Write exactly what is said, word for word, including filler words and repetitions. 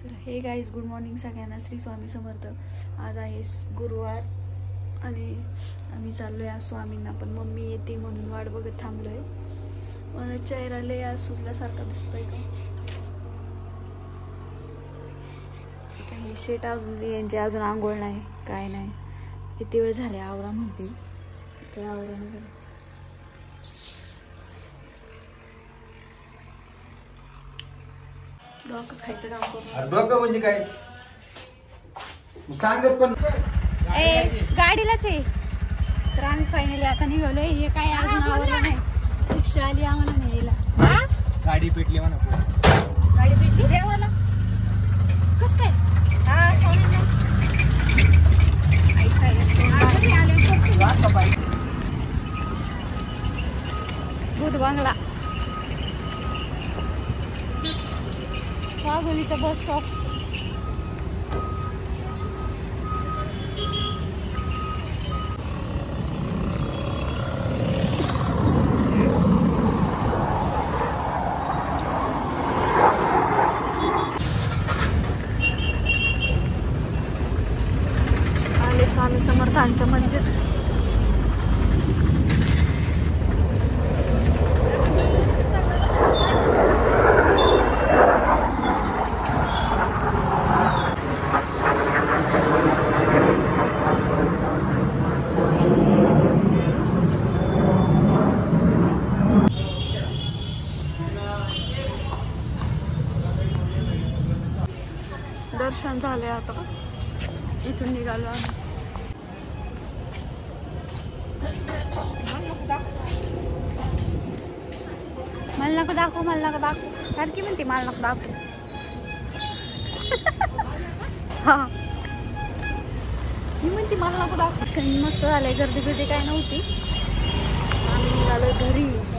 तर हे guys good morning सगळ्यांना. श्री स्वामी समर्थ. आज आहे गुरुवार आणि आम्ही चाललो आहे आज स्वामींना, पण मम्मी येते म्हणून वाट बघत थांबलो आहे. मला चेहरा लय आज सुजल्यासारखा दिसतोय का. काही शेट अजून यांची अजून आंघोळ नाही काय नाही. किती वेळ झाले आवरा म्हणते, काय आवरा नाही झालं. डोकं खायचं काम करू. डोकं म्हणजे काय सांगत पण ए गाडीलाच आहे. तर आम्ही फायनली आता निघालोय. हे काय अजून आवरलं नाही. रिक्षा आली आम्हाला न्यायला. गाडी पेटली म्हणा. गाडी पेटली देवाला कस काय. हा स्वामींना भूत बांगला वाघोलीचा बस स्टॉप. आले स्वामी समर्थांचं मंदिर. दर्शन झाले आता. इथून निघालो आम्ही. मला नको दाखवू मला नको दाखवू सारखी म्हणते मला नको दाखवू. हा मी म्हणते मला नको दाखवू. मस्त झालंय. गर्दी बिर्दी काय नव्हती. आम्ही निघालो घरी.